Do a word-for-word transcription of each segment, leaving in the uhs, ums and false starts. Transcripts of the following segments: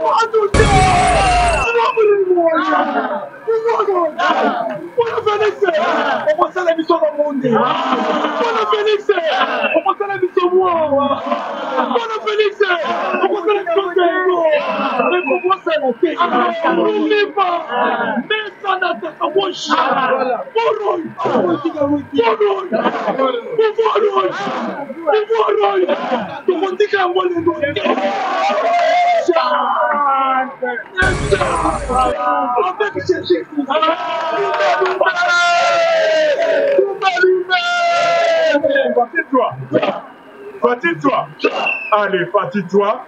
Fatigues-toi. Fatigues-toi. Allez, fatigue-toi.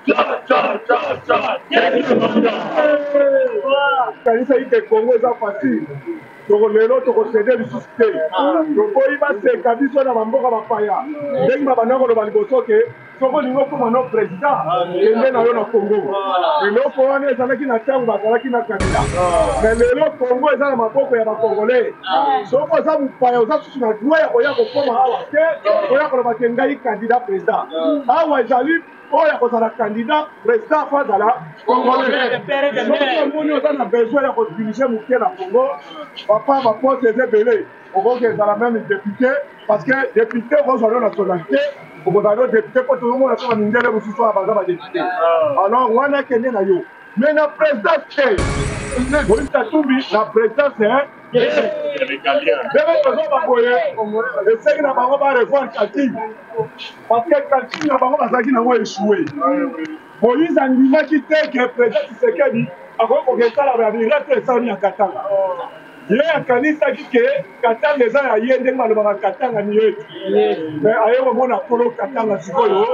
Kanisa hii Kongo eza facile. Toko lelo toko céder lisusu te. Toko iba seka biso na bamboka bapaya. Ndenge babanda koloba liboso ke soko lingo koma no président ende na yo na Kongo. Eloko wana ezalaki na ntango bazalaki na kandida. Mais lelo Kongo eza na maboko ya bakongolais. Soko oza mopaya oza susu na droit ya koya kokoma awa te oya koloba ke ngai candidat président. Awa ezali oya kozala candidat président fo azala congolais. Soki omoni oza na besoin ya kodirige moke na Congo, papa baposte eza ebele okoki ezala même député parce que député okozala nationalité okozala député po tozomona so bamindele mosusu oyo baza badéputé. Alors wana akende na yo mais na présidence te Moïse Katumbi na présidence ndenge tozoba boye esengeli na bango barevoir calcul parce que calcul na bango bazalaki nango échoué. Moïse andimaki te ke président Tshisekedi akoki kokesala babirete esalami ya Katanga. Ye akanisaki ke Katanga eza ya ye ndenge balobaka Katanga ni yetu mais aye komona kolo Katanga sikoyo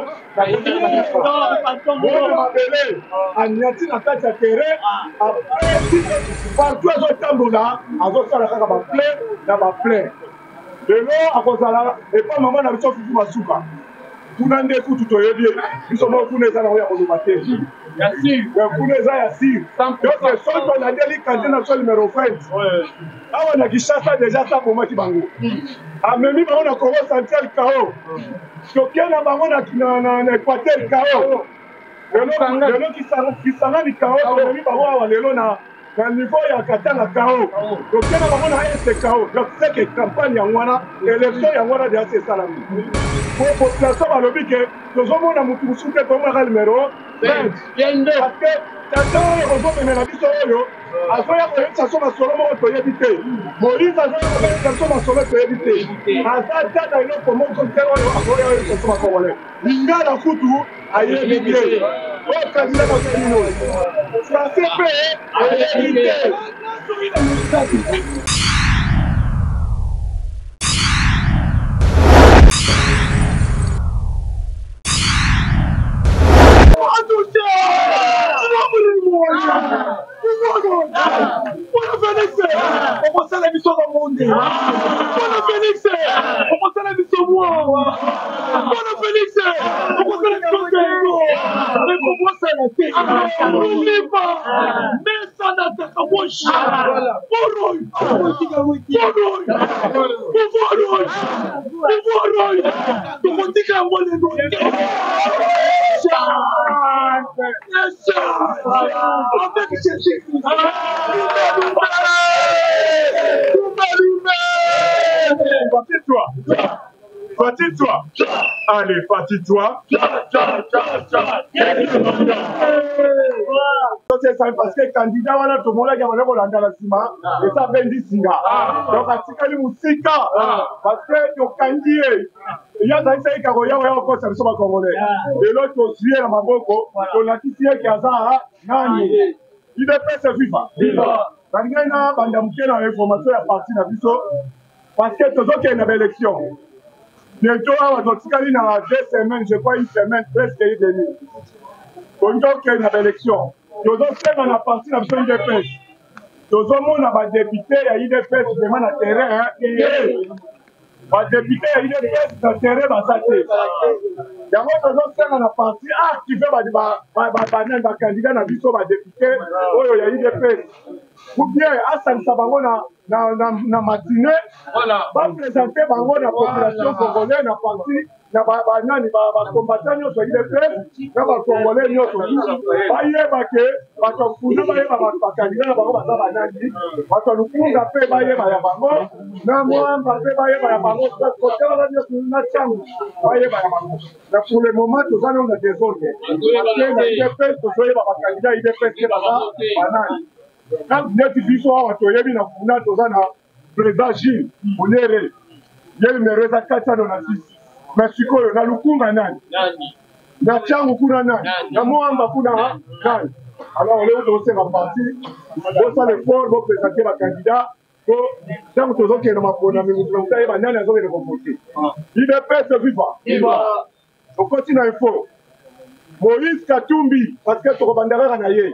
mwana mabele aniati na kati ya terrain partout azotambola azosala kaka baplein na baplein. Lelo akozala epa mama na biso fufu masuka kuna nde kutu toyebi biso moko kuna eza nango ya koloba te kuna eza ya sire donc soki olandeli kandida na biso numero vingt awa na Kinshasa deja atabomaki bango amemi bango na Congo central kao toke na bango na Équateur kao lelo Kisangani kao tomemi bango awa lelo na na niveau ya Katanga kao toke na bango na este kao donc c'est que campagne yango wana élection yango wana deja se esalami po population balobi ke tozomona motu mosusu te tomonaka numero vingt parce que tata oyo ozomemela biso oyo azoya koyebisa so masolo moko toyebi te. Moïse azoya koyebisa so masolo toyebi te. Aza tata eloko moko te oyo azoya koyebisa so bakongolais. Lingala kutu ayebi te. Oyo kandida bakomino français mpe ayebi te. Okosala biso bamonde mpona Félix okosala biso mwawa mpona Félix okosala biso tengo ekobosana te oliva mesa na taka moshi poroy poroy poroy poroy tokotika yango lelo avec Jésus Fatigue-toi. Fatigue-toi. Allez, fatigue-toi. Parce que candidat wana to mola ya bana bolanda la sima et ça vendi singa. Donc atikali musika parce que yo kandie ya zaisa ikako ya ya ko service ba congolais. Et l'autre aussi na maboko to latisie ki aza nani. Il est prêt à vivre. Viva. Bangena banda mukena information ya parti na biso parce que tozoke na élection. Bientôt awa totikali na deux semaines, je crois une semaine presque une demi. Tozoke na élection. Tozosenga na parti na biso U D P S. Tozomona ba député ya U D P S vraiment na terrain ba député ya U D P S na terrain basate. Yango tozosenga na parti activer ba ba ba ba candidat na biso ba député oyo ya U D P S. ou bien asalisa bango na na na na matinée va présenter bango na population congolaise na parti na ba nani ba ba combattant nyonso I D P S na ba congolais nyonso bayeba ke bato kuna bayeba ba bakandida na bango baza banani bato lukunga pe bayeba ya bango na mwamba pe bayeba ya bango kote wana nyonso na changu bayeba ya bango na pour le moment toza na na désordre parce que na I D P S tozoyeba bakandida I D P S ke baza banani quand neti biso awa toyebi na kuna toza na président Gilles Mulere ye numéro eza quatre cent quatre-vingt-six mais sikoyo na lukunga nani na changu kuna nani na mwamba kuna nani alors leo tosenga parti bosala effort bopresente bacandidat po ntango tozokende mapona mingutu mutayeba nani azokende kovote I D P S viva okoti na info Moïse Katumbi parce que tokobanda kaka na ye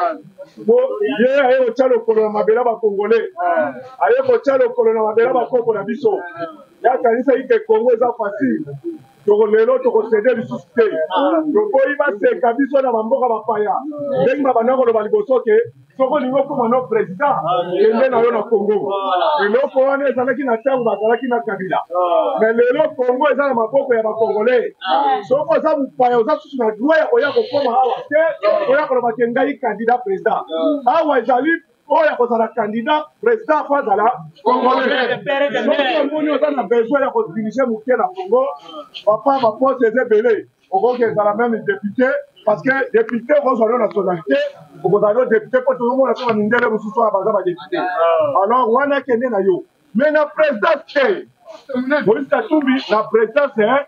ye aye kotya lokolo na mabela bakongolais aye kotya lokolo na mabela bakoko na biso yakanisa ike Congo eza facile toko lelo tokosede lisusu te tokoyi baseka biso na bamboka bapaya ndenge babanda koloba liboso ke soko olingi okoma no président kende na yo na Congo eloko wana ezalaki na ntango bazalaki na Kabila mais lelo Congo eza na maboko ya bakongolais soko oza mopaya oza susu na droit ya koya kokoma awa te oya koloba ke ngai candidat président awa ezali oya kozala candidat président po azala congolais soki omoni oza na besoin ya kodirige moke na Congo papa baposte eza ebele okoki ezala même député parce que député okozwa no nationalité okozala no député po tozomona so bamindele mosusu oyo baza badéputé alors wana kende na yo mais na présidence te Moïse Katumbi na présidence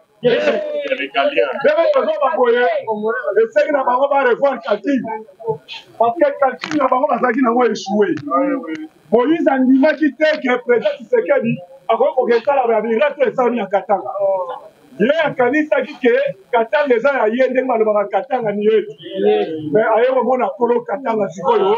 ndenge tozoba boye esengi na bango barevoir calcul parce que calcul na bango bazalaki nango échoué Moïse andimaki te ke président Tshisekedi akoki kokesala babira to esalami ya Katanga ye akanisaki ke Katanga eza ya ye ndenge balobaka Katanga ni yetu mais aye komona kolo Katanga sikoyo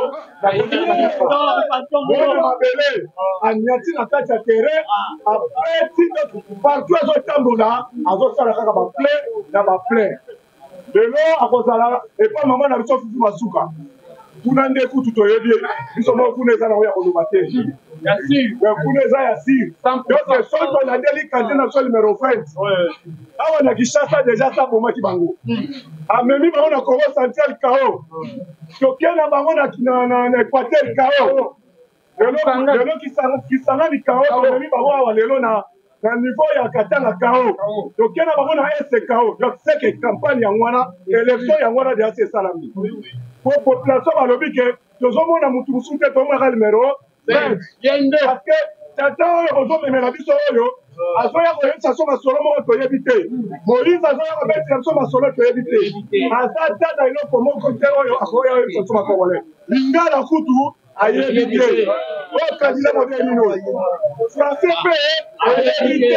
bona mabele anyati na kati ya terrain apesi partout azotambola azosala kaka baple na baple lelo akozala epa mama na biso fufu masuka kuna nde kutu toyebi biso moko kuna eza nango ya koloba te kuna eza ya sire donc soki tolandeli kandida na biso numero vingt awa na Kinshasa deja sa bomaki bango amemi bango na Congo central kao toke na bango na Équateur kao lelo Kisangani kao tomemi bango awa lelo na na niveau ya Katanga kao toke na bango na este kao donc c'est que campagne yango wana élection yango wana deja esalami po population balobi ke tozomona mutu mosusu te tomonaka numero vingt parce que tata oyo bozomemela biso oyo azoya koyebisa biso masolo moko toyebi te Moïse azoya kobetisa biso masolo toyebi te aza ta na eloko moko te oyo akoya koyebisa biso bakongolais lingala kutu ayebi te oyo kandida modele nino français mpe ayebi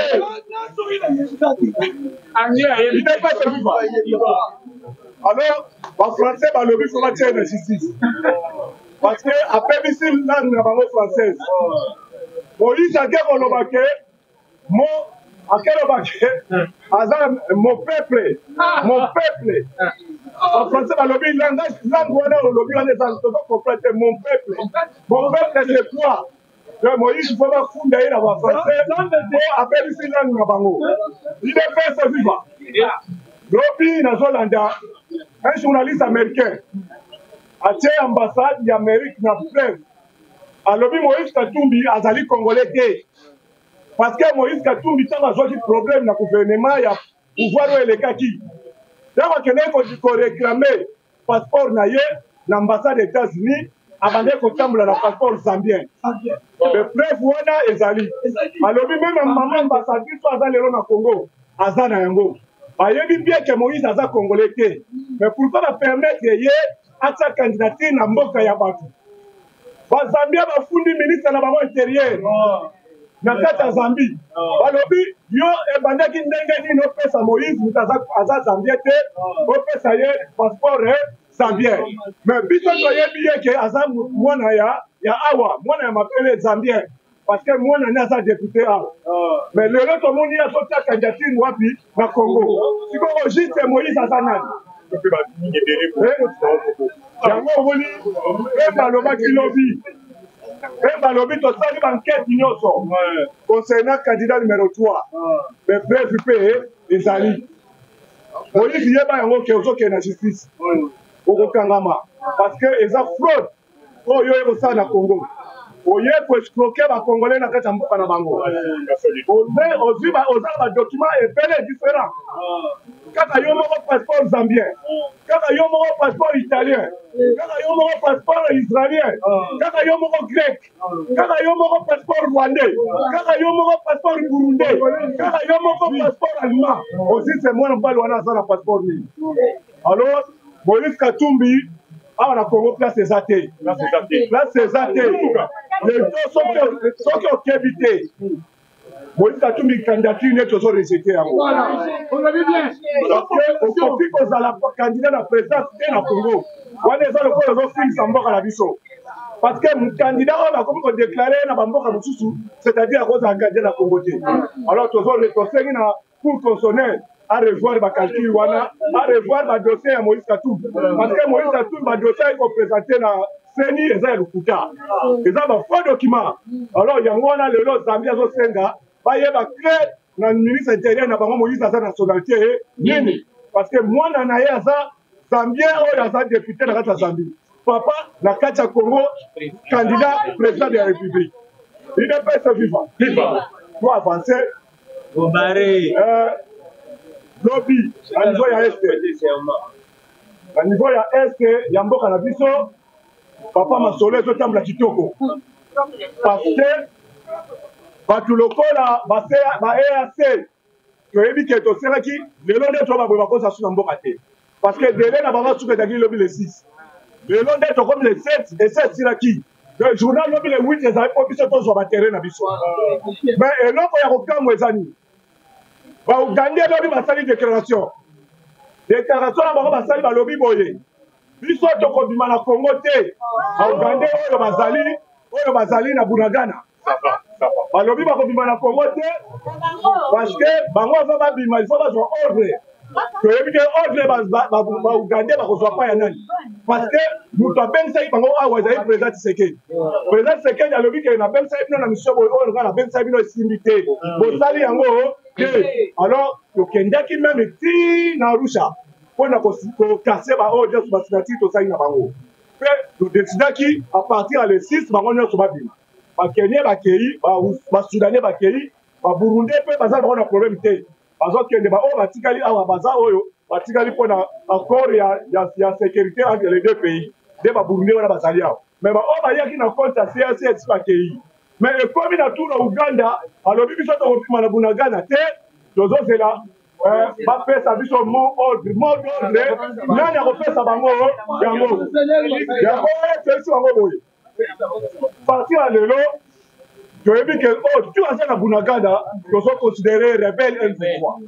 te alors bafrançais balobi fo batia na justice parce que apebisi langue na bango française Moïse ake koloba ke mo akeloba ke aza mon peuple mon peuple bafrançais balobi langage langue wana olobi wana eza tozo complète mon peuple mon peuple c'est quoi Moïse fo bafunda ye na bafrançais po apebisi langue na bango ide pese viva lobi nazolanda un journaliste américain atie ambassade d'Amérique na fleuve alobi Moïse Katumbi azali congolais te parce que Moïse Katumbi ntango azwaki problème na gouvernement ya pouvoir oyo elekaki ntango akendeki koréclame passeport na ye na ambassade des États-Unis abandaki kotambola na passeport zambien le fleuve wana ezali alobi meme mama ambassadrice oyo aza lelo na Congo aza na yango bayebi bien ke Moïse aza congolais te mais pourquoi bapermettre ye atia candidature na mboka ya bato bazambia bafundi ministre na bango intérieur na kati ya Zambie balobi yo ebandaki ndenge nini opesa Moïse moto aza zambien te opesa ye passeport zambien mais biso toyebi ye ke aza mwana ya ya awa mwana ya mapele zambien parce que mwana ne aza député awa mais lelo tomoni azotia candidature wapi na Congo sikoyo juste Moïse aza nani yango omoni mpe balobaki lobi Et balobi to sali banquête nyonso concernant candidat numéro trois. Mais bref pe ezali. Moïse yeba yango ke ozoke na justice. Okokangama parce que eza fraude oyo ekosala na Congo. Oye ko escroquer ba Congolais na kati ya mboka na bango. Oze ozi ba oza ba document ebele différent. Kaka yo moko passeport zambien, kaka yo moko passeport italien, kaka yo moko passeport israélien, kaka yo moko grec, kaka yo moko passeport rwandais, kaka yo moko passeport burundais, kaka yo moko passeport allemand. Aussi c'est moi non pas loin à ça passeport ni. Alors Moïse Katumbi ah on a Congo place ses athées, place ses athées. Les deux sont sont qui ont évité. Moïse Katumbi candidature n'est toujours rejetée. Voilà, on a dit bien. Parce que au profit qu'on a la candidat à présidence et à Congo, on est dans le cas de films sans bord à la vision. Parce que le candidat on a comme déclaré na bambo à Moussou, c'est-à-dire à cause d'un candidat à Congo. Alors toujours le conseil na pour constitutionnel à revoir le calcul wana, à revoir le dossier à Moïse Katumbi. Parce que Moïse Katumbi le dossier est présenté na Seni et ça le Kuta. Et ça va faux document. Alors il y a un le lot Zambia zo senga. Il va clair dans le ministre intérieur na bango Moïse à sa nationalité nini parce que moi na naye aza Zambien ou aza député na kati ya Zambie papa na kati ya Congo candidat président de la République il ne peut se vivre vivre pour avancer au barré euh lobby à niveau ya est à niveau ya est ya mboka na biso papa Masolo zo tambla kitoko parce que batu lokola ba E A C toyebi ke toselaki lelo nde to baboye bakosa su na mboka te parce que délai na bango suka ezalaki lobi le six lelo nde tokomi le sept et sept silaki le journal lobi le huit ezali mpo biso tozwa baterrain na biso mais eloko ya kokamwa eza nini baugande lobi basali déclaration déclaration na bango basali balobi boye biso tokobima na Congo te baugande oyo bazali oyo bazali na Bunagana balobi bakobima na Congo te parce que bango va babima il faut bazwa ordre toyebi ke ordre baugande bakozwa pa ya nani parce que moto abengisaki bango awa ezali président Tshisekedi président Tshisekedi alobi ke nabengisaki bino na mission boye oyo nga nabengisaki bino esimbi te bosali yango te alors tokendaki meme ti na Arusha mpona kokase baoyo nyonso basignature tosali na bango mpe todesidaki à partir ya le six bango nyonso babima bakenya bakei basudane bakei baburundais mpe baza bango na problème te bazokende baoyo batikali awa baza oyo batikali mpona accord ya sécurité entre les deux pays nde baburundais wana bazali awa mais baoyo bayaki na compte ya C A C esi bakei mais ekomi na tour na Uganda alobi biso tokopima na Bunagana te tozozela bapesa biso mo ordre mo ordre nani akopesa bango yango yango toyesi bango boye parti ya lelo toyebi ke oyo tu aza na Bunagana tozoconsidere rebelle M vingt-trois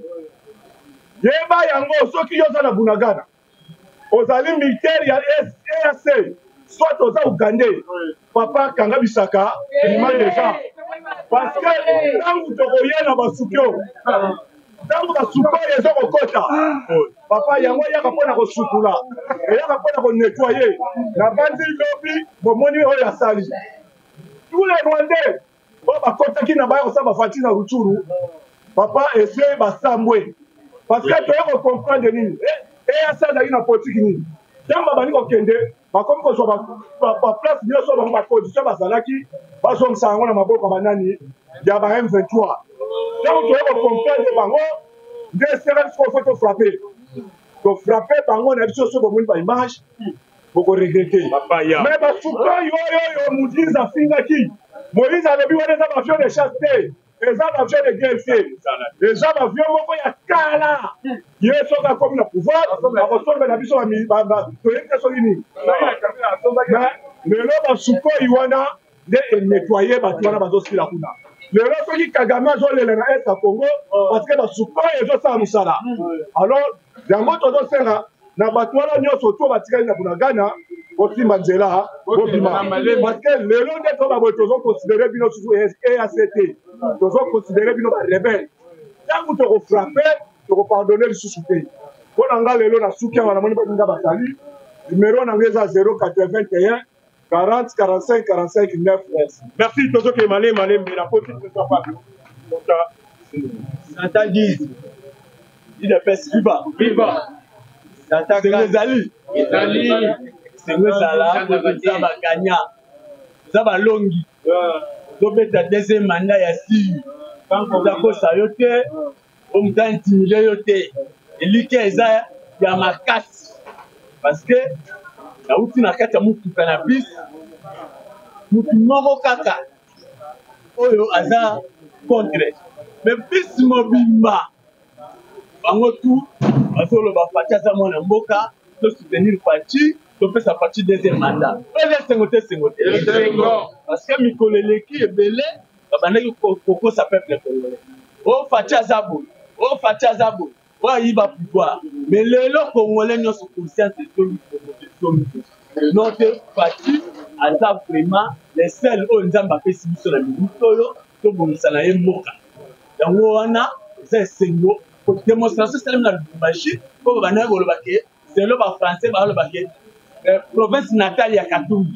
yeba yango soki yo oza na Bunagana ozali militaire ya E A C soit oza Ugandais papa kanga bisaka ima deja parce que ntango tokoye na basukio ntango basuka oyo ezokokota papa yango eyaka mpona kosukula eyaka mpona konettoye na bandi lobi bomoni oyo asali tous les Rwandais oyo bakotaki na baya kosala bafati na Rutshuru papa ese basambwe parce que toye kocomprendre nini eyasi azali na politike nini ntango babandi kokende bakomi kozwa baplace nyonso bango baposition bazalaki bazongisa yango na maboko banani ya ba M vingt-trois ntango toye kocomprendre bango nde esengeli siko fo tofrappe tofrappe bango na biso so bomoni baimage bokoregrete mais basuka oyo oyo Moïse afingaki Moïse alobi wana eza bavio de chasse te eza bavio de guerre te eza bavio moko ya kala ye soki akomi na pouvoir akosombela biso toyebi te soki nini lelo basuka oyo wana nde enettoye bato wana bazosila kuna lelo soki Kagame azolela na est ya Congo parce que basuka oyo ezosala mosala alors yango tozosenga na bato wana nyonso to batikali na Bunagana bosimba nzela bobima parce que lelo nde to baboye tozoconsidere bino susu E A C T tozoconsidere bino barebele ntango tokofrappe tokopardonne lisusu te mpo na nga lelo na suki yango namoni baninga basali numero na nga eza zéro quatre-vingt-un quarante, quarante-cinq, quarante-cinq, neuf. Merci, Tozo Kemalé, Malé, mais la faute, c'est pas pas. Santa dix. Il est fait viva. Viva. Santa Ezali. Ezali. C'est nous là pour ça va gagner. Ça va longi. Donc la deuxième mandat ya si. Quand on a ko sayote, on m'a intimidé yote. Et lui qui est ça, il y a ma casse. Parce que la route na kata mutu cannabis. Mutu moko kaka. Oyo aza contre. Mais bis mobimba. Bango tout, parce que le Bafati a mon mboka, de soutenir le parti, de faire sa partie deuxième mandat. Et les cinquante cinquante. Parce que Mikolele qui est belé, Babanaki Koko sa peuple congolais. Oh Fati Azabo, oh Fati Azabo, oh Iba pouvoir. Mais les lots congolais n'ont pas conscience de tout. Notre parti Azab vraiment les seuls où nous avons fait sur la minute, tout le monde s'en a mboka. Donc on a c'est single. Démonstration c'est même la Lubumbashi comme bana golobake c'est le ba français ba golobake province natale ya Katumbi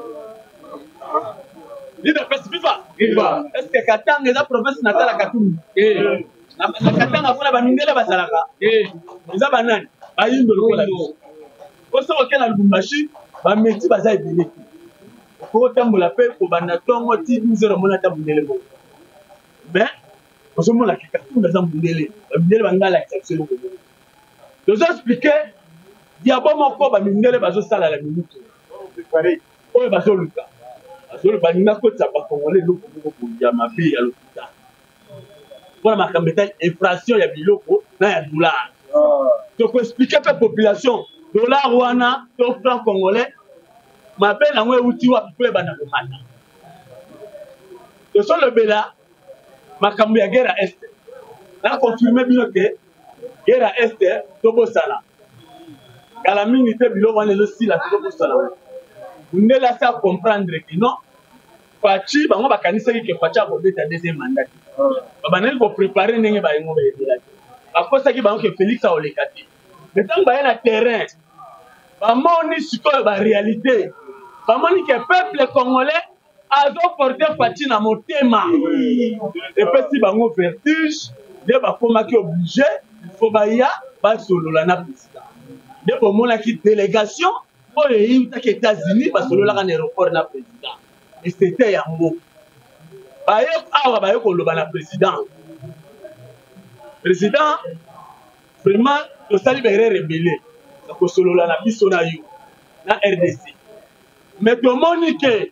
il est fait viva viva est-ce que Katanga est la province natale ya Katumbi eh na Katanga kuna ba mindele ba salaka eh eza banani ba yindo lokola ko so ke na Lubumbashi ba meti ba za ebele ko tambola pe ko bana tongo ti nzero mona tambele bo ben parce que la question des ambulés, les bangala exception. Je vous expliquer, il y a bon mon corps, mais les bases ça à la minute. Pareil. Oh, bases le cas. Parce que le banina côte ça pas congolais l'eau pour y a ma fille à l'hôpital. Voilà ma caméra inflation il y a biloko, là il y a dollar. Donc expliquer à la population, dollar wana, to franc congolais, ma belle en ouais outil wa pour bana le matin. Ce sont le bela makambo ya guerre à est na confirmer bien que guerre à est tobo sala kala mingi te bilo wana zo sila tobo sala ndela sa comprendre que non Fachi bango bakanisa ki ke Fachi a bobeta deuxième mandat baba neli ko préparer ndenge ba yengo ba yedela akosa ki bango ke Félix a olekati mais tant ba na terrain ba moni sikoyo ba réalité ba moni que peuple congolais azo porter Fachi na motema et puis si bango vertige de ba koma ki obligé il faut ba ya ba solola na président de bo mona ki délégation oyo yimta ki États-Unis ba solola ka aéroport na président et c'était yango ba yo awa ba yo ko loba na président président vraiment to sali ba rebelle ko solola na biso na yo na R D C mais to moni que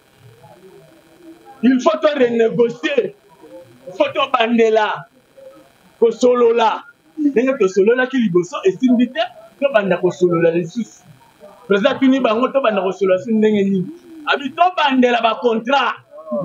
il faut renégocier, il faut te bandela, ko solola. Nenga to solola ki liboso et sindité, to banda ko solola les sous. Président Tuni bango to banda ko solola sin ndenge ni. Abi to bandela ba contrat.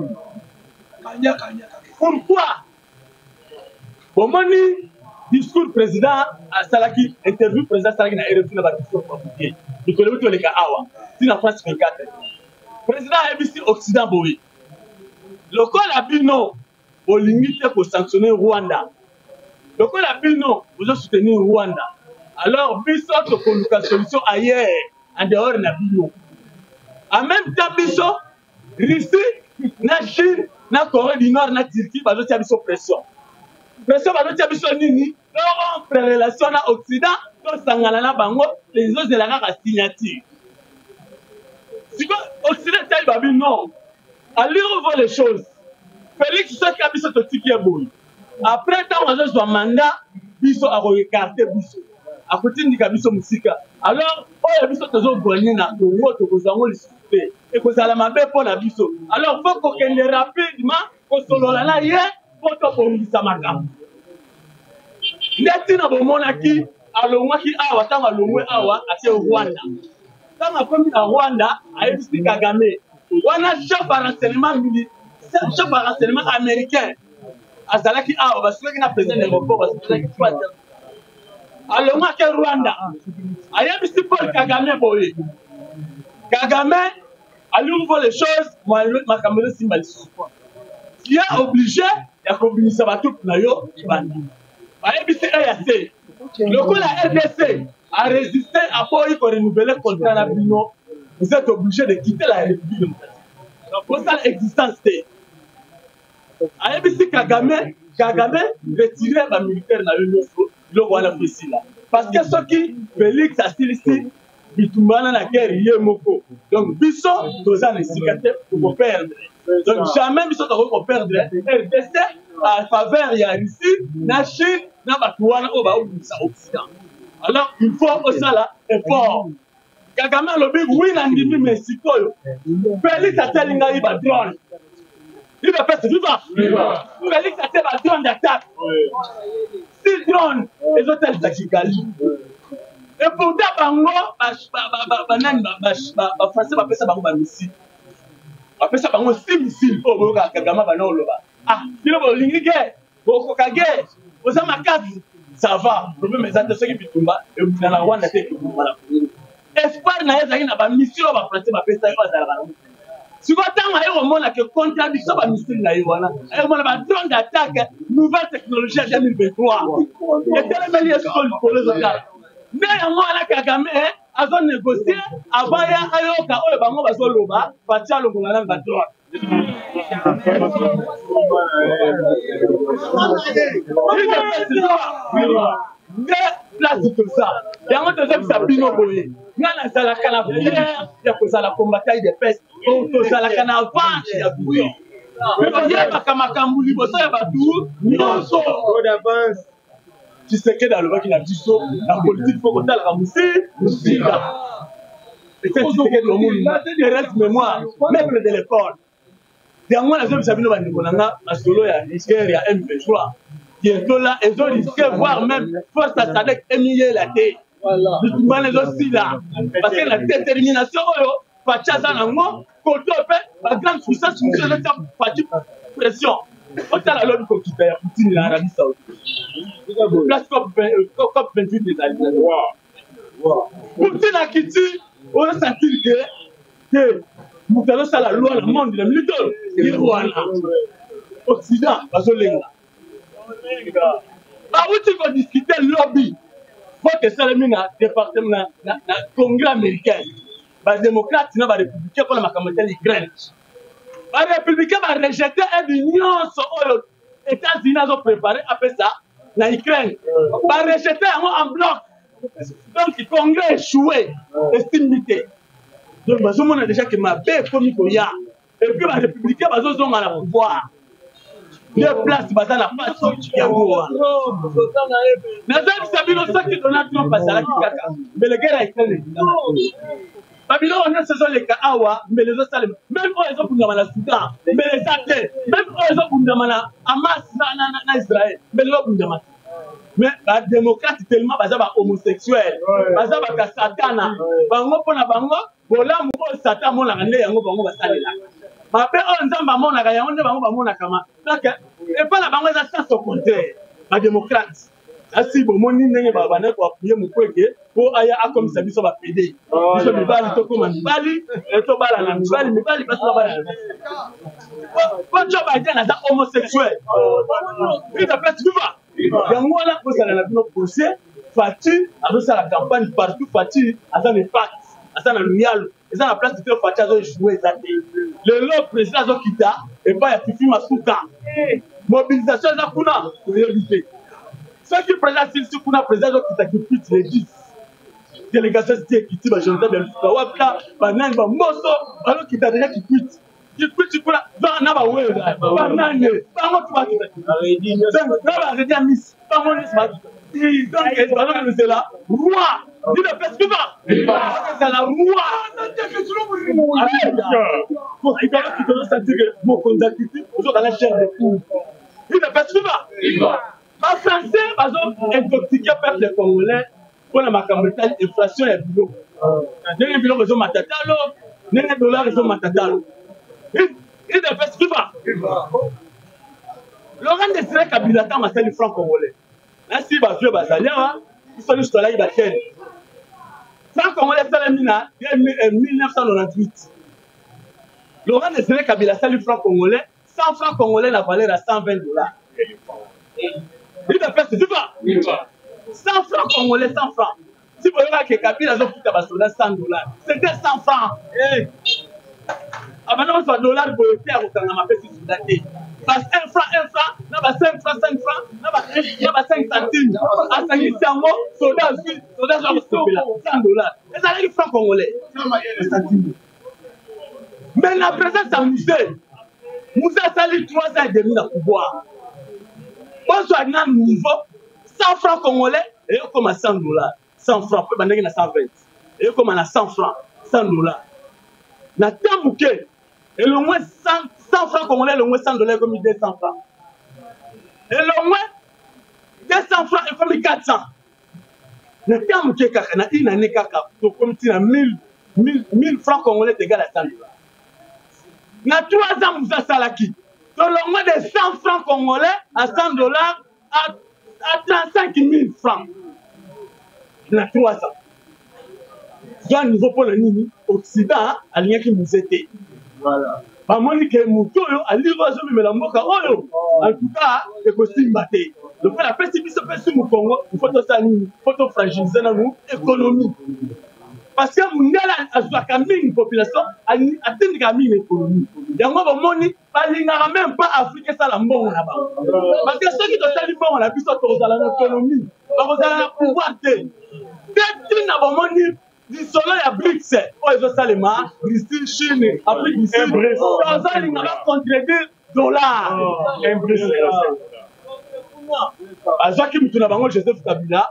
Pourquoi? Bon moni discours président à Salaki, interview président Salaki na R F I na ba discours publié. Donc le to le ka awa. Si na France vingt-quatre. Président A B C Occident boy. Le col a dit non, au limite pour sanctionner Rwanda. Le col a dit non, vous allez soutenir Rwanda. Alors, biso pour une solution ailleurs, en dehors de la bio. En même temps, biso, Russie, la Chine, la Corée du Nord, la Turquie, bah d'autres biso pression. Pression, bah d'autres biso nini. Donc, en relation à l'Occident, donc sangana na bango, les autres de la rare signature. Si l'Occident a dit non. Allez revoir les choses. Félix Tshisekedi a biso totiki ya boyi. Après tant on a un mandat, biso a recarté biso. A côté ndika biso musika. Alors, oyo biso tozo gagner na Congo to kozango lisupé et kozala mabe pour na biso. Alors faut qu'on kende rapidement ko solola na ye pour to bongisa makambo. Ndeti na bomona ki alongwa ki awa tanga longwe awa ate Rwanda. Tanga komi na Rwanda a yebisi Kagame. Wana chef à renseignement militaire, chef à renseignement américain. Azalaki a parce que na président de l'aéroport parce que qui passe. Alors moi que Rwanda. Aya bisi Paul Kagame boye. Kagame a ouvert les choses, moi ma caméra symbolise. Qui a obligé ya communiquer ba tout na yo ibandi. Aya bisi A C. Le coup la R D C a résisté à pour renouveler contrat na bino. vous êtes obligé de quitter la République démocratique. Pour ça, l'existence est. Ayebisi Kagame, Kagame retirer les militaires dans le Noso, le voilà ici là. Parce que ceux qui Félix a ici, Bitumana na guerre yemoko. Donc biso doza na sikate pour perdre. Donc jamais biso doza perdre. R D C à faveur ya Russie, na Chine, na Batouana au ba Occident. Alors il faut aussi là effort. Kagame lobi oui na ndimi Mexico yo. Félix a telinga iba drone. Il va faire ce vivant. Félix a tel drone d'attaque. Six drones, les hôtels d'Akigali. Et pour d'abord, les Français appellent ça des missiles. Appellent ça des missiles. Oh, Kagame va nous le ah, il va linguer guerre. Au Kokage, aux Amakasi, ça va. Le problème est que ceux qui bitumba et vous n'avez pas de tête. Espoir na yeza ina ba mission ba Français appellent ça des missiles. Si vous avez un contradiction, vous avez un drone d'attaque, nouvelle technologie en deux mille vingt-trois. Il y a tellement de choses pour les autres. Mais moi, Kagame a négocié avant de Ayoka, il va se loba, partir le Gongalan va droit. Place tout ça. Il y a un deuxième Sabino Boye. Il y a un Salakana Fier, il y a la combattaille des pestes. Il y a la Canavance, il y a tout. Il y a un Kamakambouli, il y a tout. Tu sais que dans le bac, il a dit ça. La politique, il faut qu'on ait la Moussi. Et c'est ce que le monde. Il reste mémoire, maître de l'école. Il y a un deuxième Sabino Bandikonanga, parce que là, il y a M vingt-trois. Bientôt là, ils ont risqué, voire même, force à Sadek émiller la tête. Les gens aussi là. Parce que la détermination, Fachaza Nango, Koto la grande puissance, nous sommes parti pression. On a la lobby qui paye Poutine l'Arabie Saoudite. Place COP vingt-huit des Alliés. Poutine a quitté, on a senti que nous allons faire la loi, le monde, le militaire. Il voilà. Occident, Bazolenga. Bah oui, tu vas discuter le lobby. Faut que ça le département, le Congrès américain. Les démocrates, les républicains, pour la campagne l'Ukraine. Les républicains vont rejeter l'union aux États-Unis ont préparé après ça, l'Ukraine. Ils vont rejeter en bloc. Donc le Congrès échoué, estimité. Donc on a déjà que ma paix comme il faut y a. Et puis les républicains vont ont le pouvoir. Deux places dans la face du Yagoua. Nazar Sabino, ça qui donne Trump à Salaki Kaka. Mais le gars a été le Babylone, on a ce sont les Kahawa, mais les autres salles, même eux, ils ont pour nous la Soudan, mais les athées, même eux, ils ont pour nous la Hamas, na Israël, mais les autres pour nous mais la démocrate tellement basée sur homosexuel, basée sur Satana, bango pour na bango, voilà mon Satan mon la rende yango bango basale là. Ma père on zamba mon na yango bango bango na kama. Donc et pas la bango ça sens au contraire, la démocrate. Asi bon mon ndenge ba bana ko appuyer mu kweke po aya akomi sabi so ba P D. Biso mibali to koma mibali, to bala na mibali, mibali pas ba bala. Quand tu vas dire na homosexuel. Il te place vivre. Yango wana ko sala na bino procès, Fati a fait la campagne partout, Fati a dans les pactes, a dans le mial, et dans la place de Fati a joué ça. Le lot président a quitté et pas ya Fifi Masuka. Mobilisation za kuna réalité. Ceux qui président Silsi kuna président qui quitte les dix. Délégation qui quitte ba Jonathan Belfika wapla banane ba moso alors qui t'a déjà qui quitte. Qui quitte kuna va na ba we banane ba ngo tu va quitter. Donc na ba redia miss ba ngo miss ba. Donc est ba c'est là roi dit le festival. C'est la roi. Pour il va qui doit sentir que mon contact toujours dans la chair de fou. Il le festival. En français, par exemple, intoxiqué par les Congolais pour la macambretale, inflation et boulot. N'est-ce pas raison matatalo, n'est-ce pas raison matatalo. Il ne fait ce qu'il va. Laurent Désiré Kabila tant à le franc congolais. Là, si va jouer Bazalia, il faut juste là, il va tenir. Franc congolais, c'est le mille neuf cent quatre-vingt-dix-huit. Laurent Désiré Kabila, c'est le franc congolais. cent francs congolais, la valeur à cent vingt dollars. Il a fait ce qu'il va. cent francs congolais, cent francs. Si vous voyez que Kabila a fait un cent dollars, c'était cent francs. Avant de faire dollars, vous pouvez faire un peu de daté. Parce un franc, un franc, n'a pas cinq francs, cinq francs, n'a pas cinq centimes. À cinq cents, soldats, soldats, cent dollars. Et ça arrive francs congolais. Mais la présence à Moussé, Moussé a sali trois ans et demi dans le pouvoir. On soit à un niveau, cent francs congolais, et on comme à cent dollars. cent francs, peut être à cent vingt. Et on comme à cent francs, cent dollars. Na tambouké, et le moins cent francs congolais, le moins cent dollars comme deux cents francs. Et le moins deux cents francs et comme quatre cents. Na tambouké, kaka, na une année kaka, comme si na mille francs congolais égal à cent dollars. Na trois ans, vous avez salaki. Donc le moins de cent francs congolais à cent dollars à, à trente-cinq mille francs. Na trois ans. Donc, au niveau pour le Nini, Occident, à l'I A qui nous était. Voilà. Par contre, que Moutoyo, à l'Ivoire, mais la Moka, en tout cas, le costume batté. Donc, la pessimiste se fait au Congo, il faut que ça nous, il faut que fragiliser l'économie. Parce que nous avons une population à atteindre une économie. Il y a un moment, il n'y a même pas Afrique, ça la mbongo là-bas. Parce que ceux qui ont fait l'effort, on a vu ça dans l'économie. On a le pouvoir de. Dès qu'il y a un moment, du soleil à B R I C S, oh, ils ont ça les marques, Russie, Chine, Afrique du Sud, dans un ils n'ont pas contribué dollars. Un B R I C S. À Jacques Moutouna, Joseph Kabila,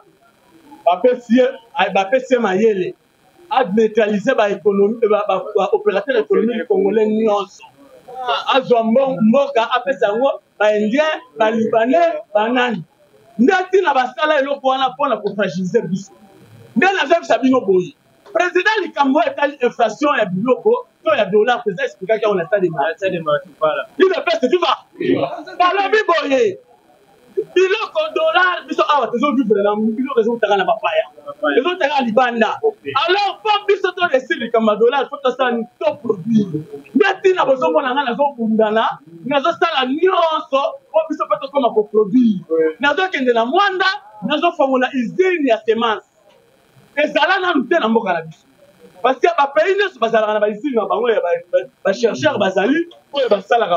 a fait Mayele, a neutralisé l'économie, l'opérateur économique congolais nyonso. A Zombo, Mboka, a fait ça, les Indiens, les Libanais, les Nani. Ndati na basala eloko wana pona ko fragiliser biso. Ndana Jacques Sabino Boyi. Président Likambo est l'inflation et biloko, il y a dollar, président expliqué qu'on a ça des marques. Il ne peut se vivre. Dans le biboye, biloko dollar, ils sont ah, ils ont vu vraiment, biloko ils ont terrain na papaya. Ils ont terrain à Libanda. Alors, pour biso to laisser le Kamba dollar, il faut que ça nous top produit. Ndati na bozo mona nga na zo bundana, na zo sala nyonso, pour biso peut comme un produit. Na zo kende na Mwanda, na zo fongola usine ya semence. Et ça là, nous sommes dans le parce que les pays ne sont pas dans le ici, les chercheurs, les alliés, les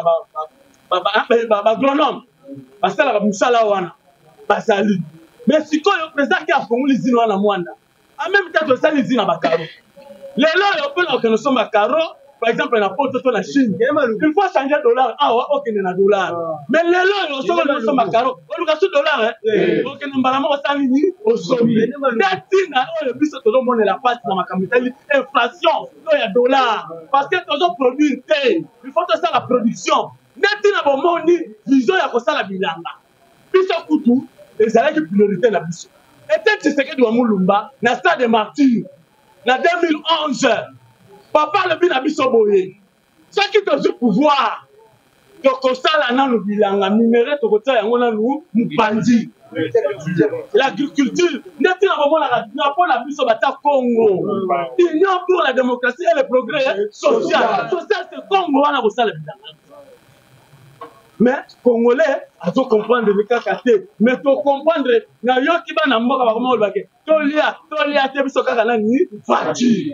agronomes, les alliés, les alliés. Mais si le président qui a fait l'usine à Mwanda, en même temps, il y a l'usine à Bakaro. Les lois, on peut nous sommes à Bakaro. Par exemple, on a pas de la Chine. Il faut changer de dollar. Ah, ok, on a dollar. Mais les lois, on sommes à Caro. On a ce dollar. Ok, on a vraiment ça au sommet. Datina, on a vu ce que l'on la passe dans ma capitale. Inflation, il y a dollar. Parce que toujours produire, il faut que ça la production. Datina, bon, on dit, vision, il y a ça la bilanga. Puis ça coûte tout. Et ça a une priorité la mission. Et peut-être que c'est que de Moulumba, dans le stade de Martyrs, en deux mille onze. Papa le bin abiso boye. Ceux qui ont le pouvoir, donc ça là dans le bilan, minéré, to kota yango na lu mupandi. L'agriculture, n'est-ce pas la pas la biso bata Congo. Union pour la démocratie et le progrès social. Social c'est Congo on a ko ça le bilan. Mais Congolais, à tout comprendre le cas cassé, mais pour comprendre, na yo ki ba na mboka ba komo ba ke. Tolia, tolia te biso kaka na ni voiture.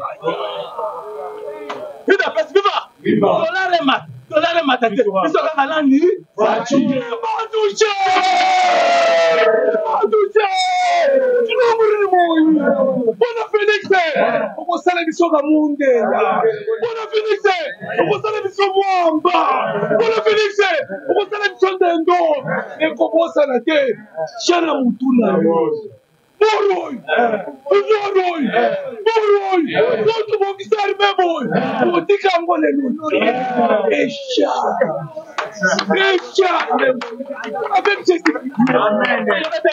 Il a fait viva. Dollar et mat. Dollar et mat. Ils sont à la nuit. Voiture. Touché. Touché. Tu vas mourir. Bonne Phoenix. Pourquoi ça les missions dans le monde? Bonne Phoenix. Pourquoi ça les missions Mwamba? Bonne Phoenix. Pourquoi ça les missions d'Endo? Et comment ça la terre? Chala Moutouna. Boroy! Boroy! Boroy! Notre bon qui s'est boy! On dit qu'on va les nous. Echa! Echa! Avec ces Amen.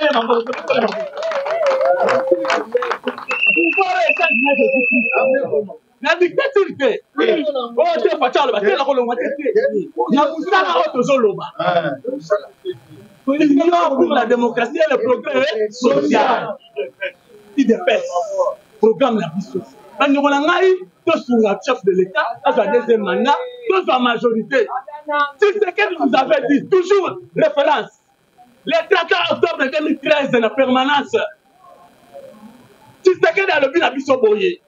La dictature, oh, c'est pas ça, c'est la colombe. Il y a tout ça là, autre zoloba. L'Union pour la démocratie et le progrès social. Il dépêche. Programme la vie sociale. Nous avons tous le chef de l'État, dans la deuxième mandat, tous la majorité. C'est ce que vous avez dit, toujours référence. Le trente octobre deux mille treize, la permanence. C'est ce que a le but d'habiter boyer.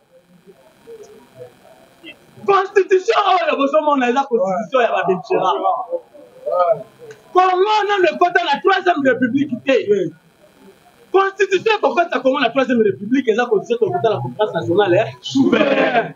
Constitution, oh, il y a besoin de la constitution, il y a pas de comment on a le code de la troisième république constitution, pourquoi ça commence la troisième république et ça constitution de la conférence nationale souveraine.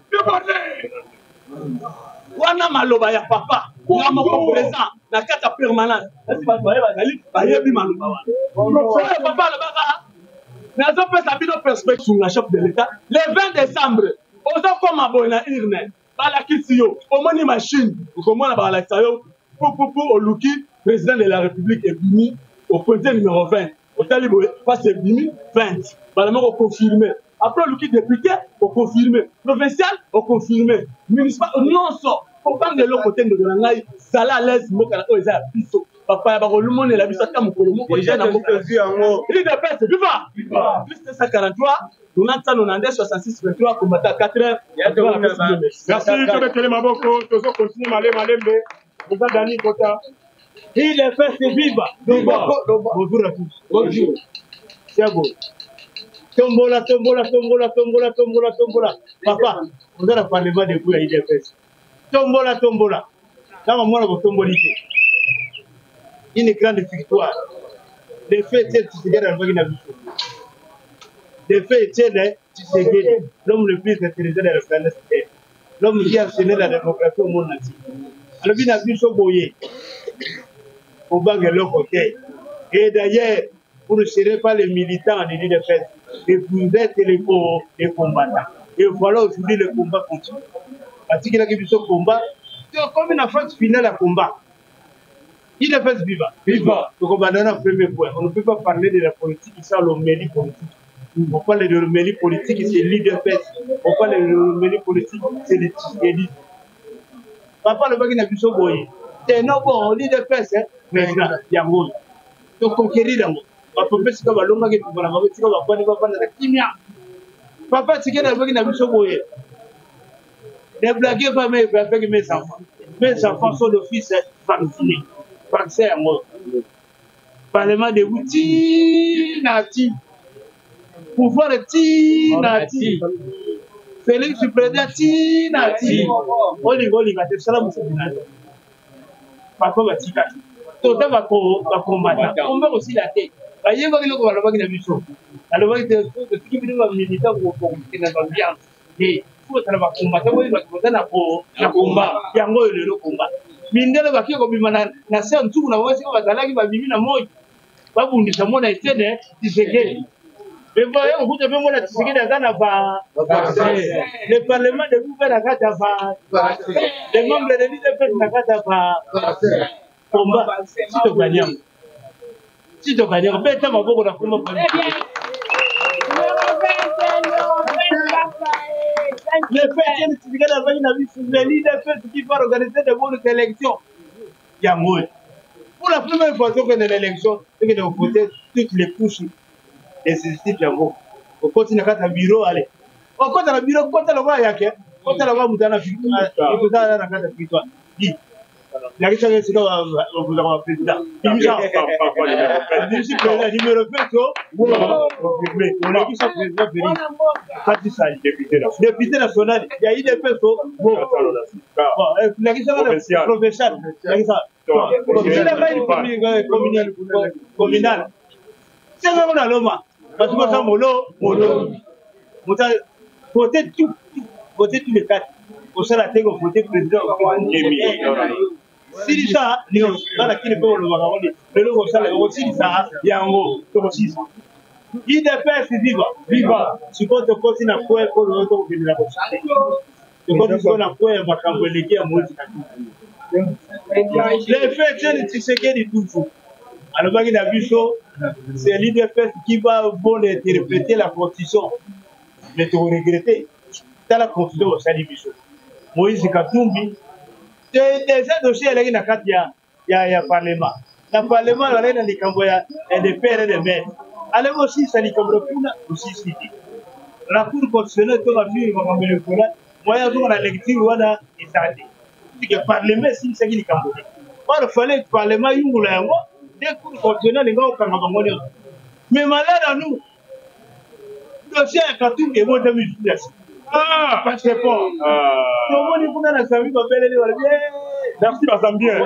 Wana maloba ya papa, na moko présent, na kata permanence. Est-ce pas voyez bazali, bayebi maloba wana. Papa le baba. Na zo pesa bino perspective na chef de l'État le vingt décembre. Ozo comme abona urne. Bala kisiyo, omoni machine, komona bala tayo pour pour pour oluki président de la République est venu au point numéro vingt. Au talibo passe venu vingt. Bala moko confirmé. Après le qui député, on confirme. Provincial, on confirme. Municipal, non, ça. Pour pas de l'autre côté de l'angaï, ça là, l'aise, moi, quand on est à Pisso. Papa, le monde est la bise à Tam, pour le monde, il y a un peu de vie en haut. Il est de paix, c'est viva. Plus de cent quarante-trois, nous avons soixante-six vingt-trois, combattant quatre heures. Merci, je vais te le maboko, tu vas continuer, malé, malé, mais vous avez Dani Kota. Il est fait, c'est viva. Bonjour à tous. Bonjour. C'est bon. Tombola, tombola, tombola, tombola, tombola, tombola. Papa, on a le parlement de vous à I D F S. Tombola, tombola. Dans mon moment, tombolité. Une grande victoire. Les faits, c'est tu sais, dans le Les faits, c'est tu sais, l'homme le plus intéressant de la planète. L'homme qui a enseigné la démocratie au monde entier. Alors, il a vu ce boyer. Au bas de l'autre côté. Et d'ailleurs, vous ne serez pas les militants de l'I D F S. Et vous êtes les, les combattants. Et voilà aujourd'hui le combat continue. Parce qu'il y a ce combat, c'est comme une phase finale à combat. Il est fait vivant. Vivant. Donc on va donner un premier point. On ne peut pas parler de la politique sans l'homélie politique. On parle de l'homélie politique, c'est l'I D F S. On parle de l'homélie politique, c'est les Tshisekedi. Papa le bac n'a plus boyer. C'est non bon, l'I D F S, mais il y a un monde. Donc conquérir l'amour. Papa, c'est comme l'homme qui va la c'est comme la kimia. Papa, c'est qu'il y a un peu de boyer. Ne blaguez pas avec mes enfants. Mes enfants sont de fils vaccinés. Vaccin à moi. Parlement de outils natifs. Pouvoir de ti natif. Félix le président ti natif. Oli oli va te salam c'est papa va tika. Tout va combattre. On va aussi la tête. Voyez voir le gouvernement qui a vu ça. Alors voyez que qui veut va militaire pour pour qui n'a pas bien. Et faut ça va combattre. Voyez va combattre na pour na combat. Yango le combat. Mindele va kiko bimana na sio ntuku na wasi kwa zalaki va bimina moja. Babu ndisa mona itene Tshisekedi. Mais voyez au bout de même mona Tshisekedi azana va le parlement de gouvernement na kata va. Les membres de l'I D F S na kata va. Combat si to gagnam. Si tu vas dire, ben, tu vas voir la combat politique. Le fait que tu regardes avec une avis sur l'I D F S qui va organiser de bonnes élections. Il y a moins. Pour la première fois que dans l'élection, c'est que de voter toutes les couches des instituts Yango. On continue à faire bureau, allez. On continue à bureau, on continue à voir Yake. On continue à voir Moutana Victoire. On continue à voir la Victoire. Dis. La question est que vous avez un président. Je suis président numéro vingt. Confirmé. On a dit ça président Félix. Parti ça, député national. Député national. Il y a eu des personnes. La question est professionnelle. La question est. Il n'a pas une communale. Communale. C'est vraiment dans l'homme. Parce que ça, Molo, Molo. Votez tout. Votez tous les quatre. Au sein de la tête, on vote président. Si ça, dans la qui ne peut pas le voir, le logo, ça, aussi, ça, il y a un mot, aussi ça. Il dépêche, c'est vivant, vivant. Si on te continue à faire, pour le retour de la poche. Si on continue à faire, on va cambreleguer à moi. Les faits, c'est ce qui est toujours. Alors, il a vu ça, c'est l'I D F S qui va bon interpréter la constitution. Mais tu regretter. Dans la constitution, ça dit Bichot. Moïse Katumbi. Des dossiers là, il y a il y a parlement. Le parlement, il y a des camboyas et des pères et des mères. Allez aussi, ça dit comme le coup aussi cité. La Cour constitutionnelle, tout va vivre, il va camber le coup là. Moi, il y a la lecture, il y a des états. C'est que le parlement, c'est ce qui est camboyé. Or, il fallait que le parlement, il y a des cours constitutionnels, les gars, au Cameroun. Mais malheur à nous, dossier ya Katumbi emo deux mille dix. Ah, passeport. Ah. Tout le monde est dans sa vie, merci à Zambien.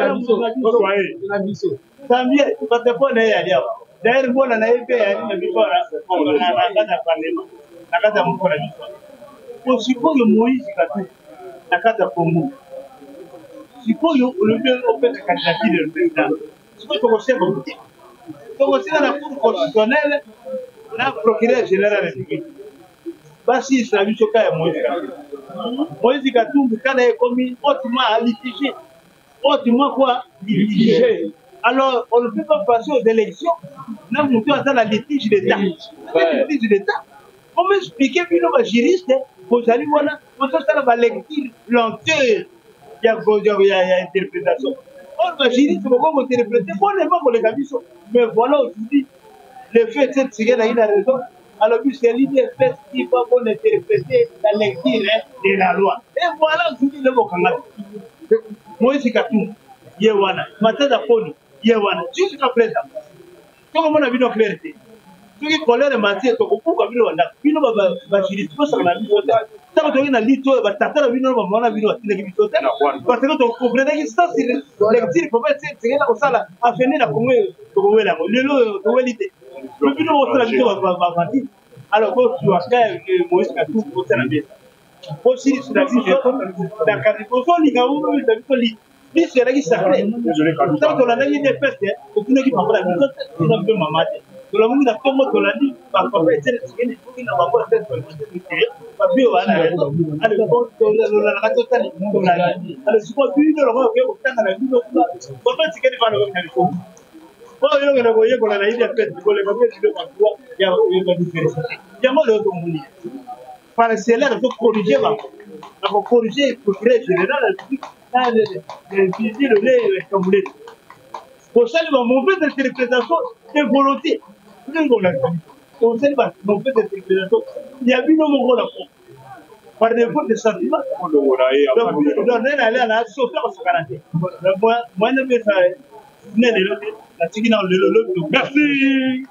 Zambien, passeport n'est pas là. D'ailleurs, moi, on a eu payé à l'Union. On a un Parlement. On a un Parlement. Pour suppose que Moïse Katumbi, la carte de Congo. Suppose que le mieux au fait de candidature du président. Suppose que c'est comme ça. Donc, c'est la Cour constitutionnelle, la procureur général de la République. Basi c'est la mission qu'a Moïse Katumbi. Moïse Katumbi, quand il est commis hautement à litiger, hautement quoi litiger. Alors, on ne peut pas passer aux élections, nous avons dans la litige d'État. La litige d'État. Comment expliquer que nos juristes, vous allez voir, vous allez voir la lecture lenteur, il y a une interprétation. On va juriste, on va interpréter, on n'est pas pour les amis, mais voilà aujourd'hui, le fait de cette série, il a raison. Alors, c'est l'idée fait qu'il va interpréter la lecture de la loi. Et voilà, je dis le mot quand Moïse Katumbi, Yewana, Matata Poli, Yewana, jusqu'à présent. Tout le monde a vu nos clarités. Ceux qui colèrent les matières, pourquoi vu le Wanda, puis nous va chier, tout ça, on a vu le Wanda. Ça va donner un lit, on va tâter la vie, on va vu le Wanda. Parce que vous comprenez que ça, c'est le lecture, il faut mettre c'est là comme ça, à finir la Congo, la Congo-l'ité. Le plus de la vie, on va partir. Alors, quand tu as fait Moïse Katumbi, vous savez bien. Aussi, c'est la vie, la catégorie, les gars, vous avez vu le c'est là qui s'appelle. Tant qu'on a gagné des fêtes, on n'a pas la vie, on a peu maman. On a vu la combo de la vie, par rapport à cette semaine, il n'a pas fait cette semaine. Parce que voilà, allez, bon, la totale, on l'a dit. Alors, si on peut une heure, on va faire la vie, on va faire ce qu'elle va faire. Oh, il y a voyé qu'on a eu des fêtes, qu'on les va faire, il y a une différence. Il y a moins de monde. Par cela, il faut corriger, il faut corriger pour créer général. Le lait comme vous l'êtes. Pour ça, il va montrer d'interprétation de volonté. Pour ça, il va montrer d'interprétation. Il y a vu nos mots là. Par défaut de sentiments. Donc, on est allé à la sauter en ce canapé. Moi, moi, je vais faire. Merci.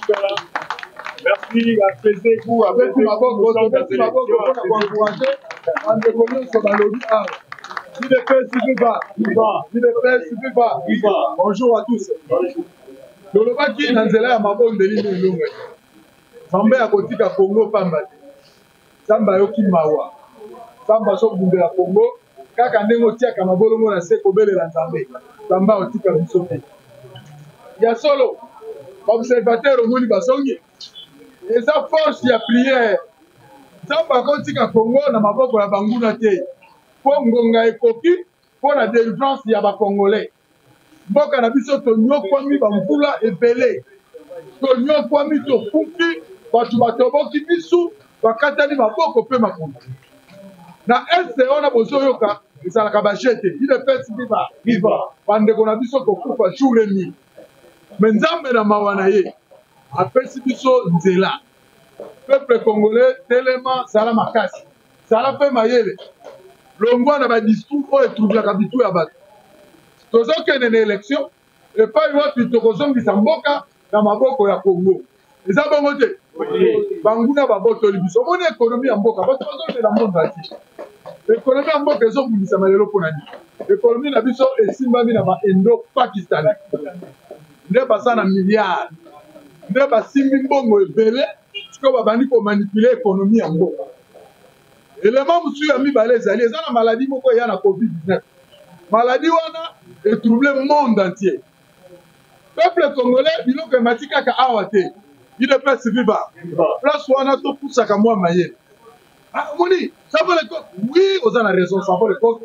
Merci à plaisir-vous. Merci à vous. Merci à vous pour encourager. On est connu sur la lobby. Il est fait, il va. Il est fait, il va. Bonjour à tous. Le lobby qui est dans la mabonde de l'île. Samba ya kotika Congo pamba. Samba yoki mawa. Samba so bumbe ya Congo. Kaka ndengo tiaka mabolongo na se kobele la Nzambe. Samba otika biso pe. Ya solo. Observateur omoni basongi. Eza force ya prière. Samba kotika Congo na maboko ya banguna te. Po ngonga ekoki po na délivrance ya ba Congolais. Mboka na biso to nyokwami bambula ebele. To nyokwami to fuki batu batoboki biso bakatani maboko pe makunda. Na S C O na bozo yoka ezalaka bajete. Il est fait viva viva. Bandeko na biso kokufa jour et nuit. Mais Nzambe na mawana ye apesi biso nzela. Peuple congolais tellement sala makasi. Sala pe mayele. Longwa na ba discours o etublaka bitu ya bato. Tozokende na élection et pas wapi tokozongisa mboka na maboko ya Congo. Eza bongo te. Banguna babotoli biso. Omoni économie ya mboka bato bazongela monde ati. L'économie ya mboka ezobundisa malelo mpona nini. Économie na biso esimbami na ba Indo-Pakistan. Nde basa na milliard. Nde basimbi mbongo ebele siko babandi komanipule économie ya mboka. Élément mosusu ya mibale ezali eza na maladie moko eya na covid dix-neuf. Maladie wana etrouble le monde entier. Peuple congolais biloko emati kaka awa te. Il est pas viva. Place wana topusaka mwa mayele. Ah moni, ça vaut le coup. Oui, vous avez raison, ça vaut le coup.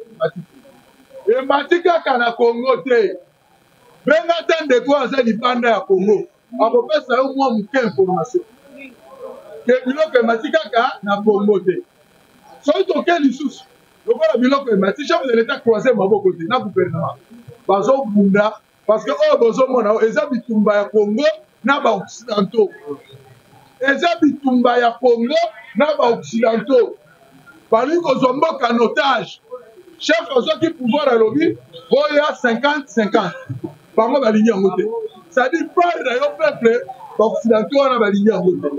Et matika kana Congo te. Benga tande ko aza libanda ya Congo. Ako pesa yo mwa muke information. Que biloko matika ka na Congo te. So to ke lisusu. Lokola biloko matika chef de l'état croiser maboko te na gouvernement. Bazo bunda parce que oh bozo mona eza bitumba ya Congo na ba occidentaux. Eza bitumba ya Congo na ba occidentaux. Bali ko zomboka en otage. Chef ozoki pouvoir à lobby, boya cinquante cinquante. Bango balingi yango te. Ça dit pas na yo peuple occidentaux na balingi yango te.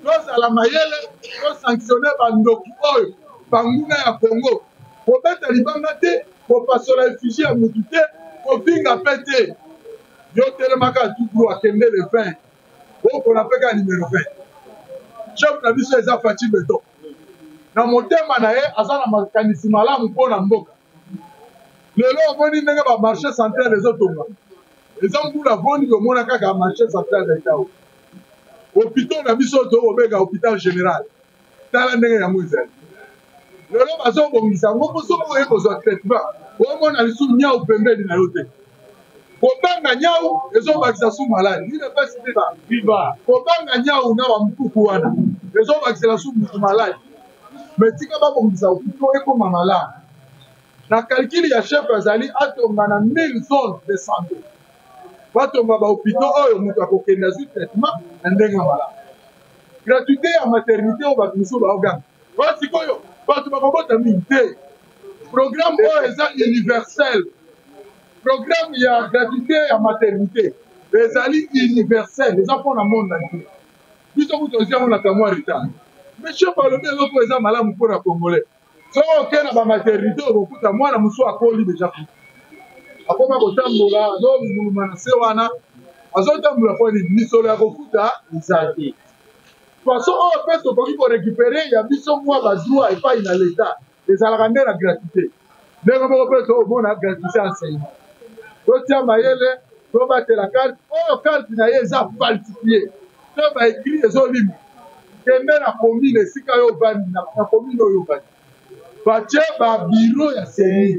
tozala mayele tosanctionne bandoki oyo banguna ya Congo kobeta libanga te kopasola effigie ya motu te kofinga mpe te yo telemaka tuku akende le vingt okona mpe ka numero vingt chef na biso eza Faci Beton na motema na ye aza na makanisi malamu mpo na mboka lelo omoni ndenge bamarché central ezotonga eza mbula vondi omona kaka marché central na etao hôpital na biso to obeka hôpital général tala ndenge yango ezali lelo bazobongisa yango mpo soki oye kozwa traitement omona lisu nyau pembeni na yo te kobanga nyau ezobakisa su maladi ine pesi viva kobanga nyau na bamukuku wana ezobakisela su mutu maladi me tika babongisa hôpital ekoma malamu na calcul ya chef azali atonga na mille zones de santé batonga bahôpital oyo moto akokende azwi traitement na ndenge malamu gratuité ya maternité oyo bato mosusu baoganga oyo sikoyo bato bakobota mingi te programme oyo eza universel programme ya gratuité ya maternité ezali universel eza mpona monde entier biso kutu ozi yango na kamwa retard mais chef alobi eloko eza malamu mpona congolais soki oke na bamaternité oyo kokuta mwana mosusu akoli deja kutu akoma kotambola azoluluma na se wana azotambola mpo nini misolo ya kokuta eza te façon oyo mpe tokoki korécupere ya biso mwa badroit epai na leta ezalaka nde na gratuité ndenge moko mpe toomona gratuité enseignement totia mayele tobatela karte oyo karte na ye eza falsifie to baekri ezolimi kende na commune esika oyo ovandi na commune oyo ovandi batie babiro ya seni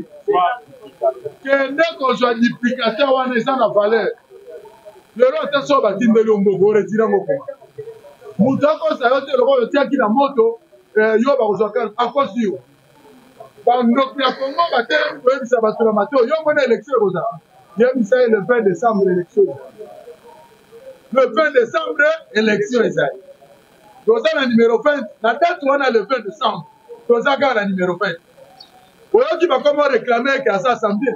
kende kozwa duplicateur wana eza na valeur lelo ate so batindeli yo mboko oretirango koma moto akosa yo te loko oyo otiaki na moto yo bakozwa karte akosi yo bandoki ya Congo batelemi koyebisa bato na mateo yo mona élection ekozala yebisa ye le vingt décembre élection le vingt décembre élection ezali toza na numéro vingt na date wana le vingt décembre toza kaka na numéro vingt oyoki bakoma réclame eke aza assemblée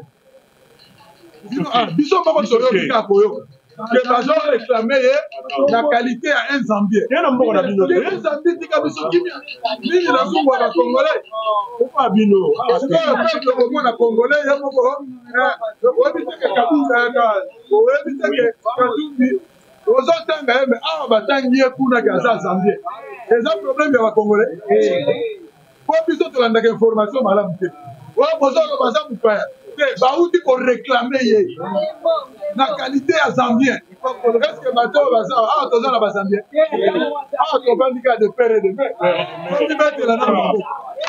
biso moko toyoki kaka koyoka ke bazo réclame ye na qualité ya un zambier un zambier tika biso kimia nini nazungwa bacongolais opa bino sikoyo peuple komona congolais ye moko oyebi teke kabunda oyebi teke katumbi ozotanga ye me awa batangi ye kuna ke aza zambier eza problème ya bacongolais po biso tolandaka information malamu te oyo bozoloba aza mopaya te bauti koréclame ye na qualité ya zambien estce bato oyo baza awa toza na bazambien awa tofandi kaka de pere de me omibetela na maboko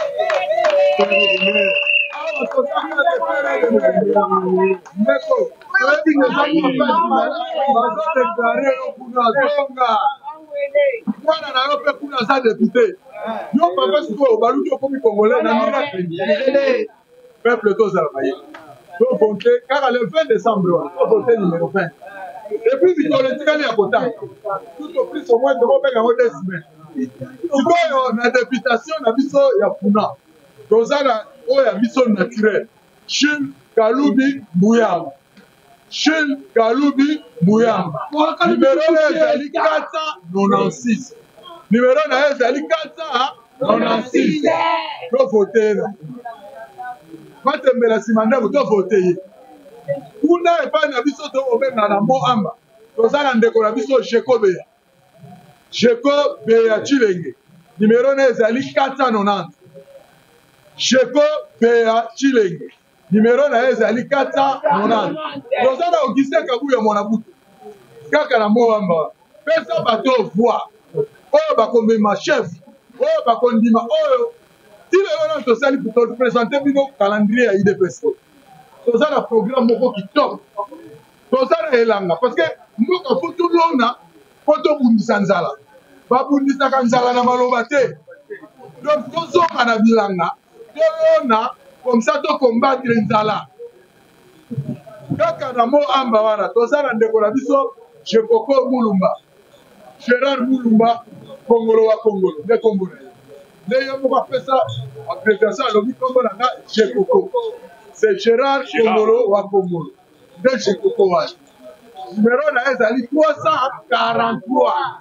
awa tozaka de pere de me meko oyebi eza bazodeklare yo kuna zonga mwana na yo mpe kuna aza député yo papa sikoyo baluki okomi congolais na miracle peuple tozala baye tovote kaka le vingt décembre wana tovote numéro vingt epuis mikolo etikali ya kotanga tout au plus au moins tokobenga yango deux semaines sikoyo na députation na biso ya puna toza na oyo ya biso naturel Jules Kalubi Mbuyamba Jules Kalubi Mbuyamba numéro oyo ezali quatre cent quatre-vingt-seize numéro na ye ezali quatre cent quatre-vingt-seize tovote na batembela nsima ndeko tovote ye kuna epai na biso tokobenga na mbo amba toza na ndeko na biso jeko beya jeko beya chilenge numéro na ezali quatre cent quatre-vingt-dix jeko beya chilenge numéro na ezali quatre cent quatre-vingt-dix toza na Augustin Kabuya mwana butu kaka na mbo amba pesa bato voi oyo bakomema chef oyo bakondima oyo tile wana tosali topresente bino calendrier ya I D P S toza na programme moko kitoko toza na elanga parce que mboka fo tolona po tobundisa nzala babundisaka nzala na maloba te donc tozonga na bilanga tolona comme ça tokombattre nzala kaka na mo amba wana toza na ndeko na biso Jekoko Mulumba Gérard Mulumba kongolo wa kongolo nde kongolo nde yo moko apesa appréciation alobi kombo na nga Jekoko c'est Gérard Kongolo wa kongolo nde Jekoko wana numéro na ezali trois cent quarante-trois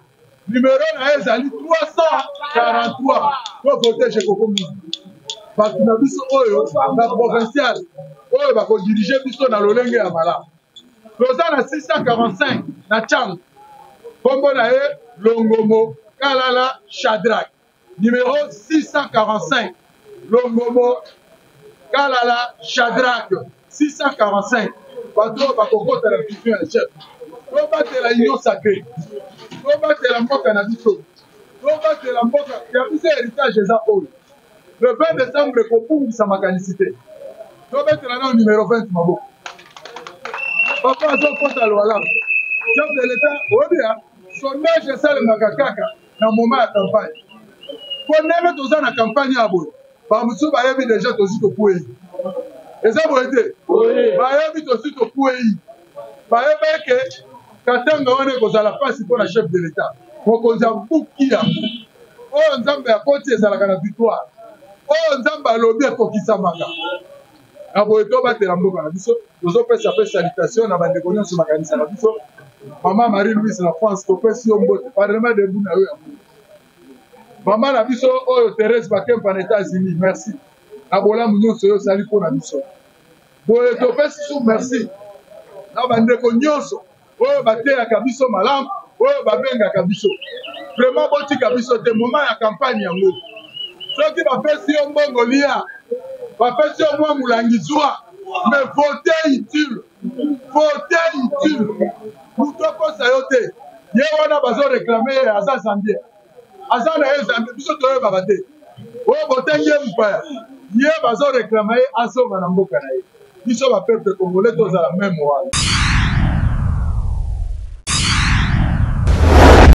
numéro na ezali trois cent quarante-trois po voter chez Koko Mouzi bato na biso oyo na provincial oyo bakodirige biso na lolenge ya malamu toza na six cent quarante-cinq na Tchang kombo na ye Longomo Kalala Shadrach numéro six cent quarante-cinq Longomo Kalala Shadrach six cent quarante-cinq bato bakokota la vision ya chef tobatela union sacrée tobatela mboka na biso tobatela mboka ya biso héritage eza oyo le vingt décembre ekobungisa makanisi te tobetela na numéro vingt maboko papa azokota lwalamu chef de l'état oyebi sondage esalemaka kaka na moment ya campagne po ndenge toza na campagne ya boye bamosusu bayebi deja tozi tokwei eza boye te bayebi tozi tokwei bayebi eke katanga wana ekozala mpasi mpo na chef de l'état mokonzi abuki yango oyo nzambe akoti ezalaka na victoire oyo nzambe alobi ekokisamaka na boye tobatela mboka na biso tozopesa mpe salutation na bandeko nyonso makanisa na biso mama Marie Louise na France topesi yo mbote parlement debu na yo ya mboka mama na biso oyo Thérèse Bakempa na États-Unis merci na bolamu nyonso oyo osali mpo na biso boye topesi su merci na bandeko nyonso oyo bateyaka biso malamu oyo babengaka biso vraiment botika biso te moment ya campagne yango soki bapesi yo mbongo lia bapesi yo mwa molangi zwa mais vote utile vote utile moto akosa yo te ye wana bazoreklame ye aza zambie aza na ye zambie biso toyebaka te oyo botengi ye mopaya ye bazoreklame ye asonga na mboka na ye biso bapeuple congolais tozala meme wana